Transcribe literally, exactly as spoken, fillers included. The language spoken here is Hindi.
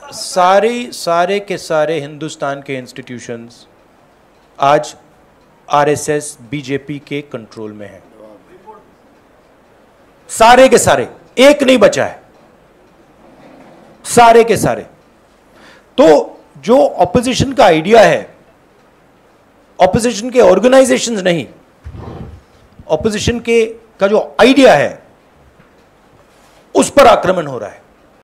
सारे सारे के सारे हिंदुस्तान के इंस्टीट्यूशंस आज आरएसएस बीजेपी के कंट्रोल में हैं, सारे के सारे, एक नहीं बचा है, सारे के सारे। तो जो ऑपोजिशन का आइडिया है, ऑपोजिशन के ऑर्गेनाइजेशंस नहीं, ऑपोजिशन के का जो आइडिया है उस पर आक्रमण हो रहा है।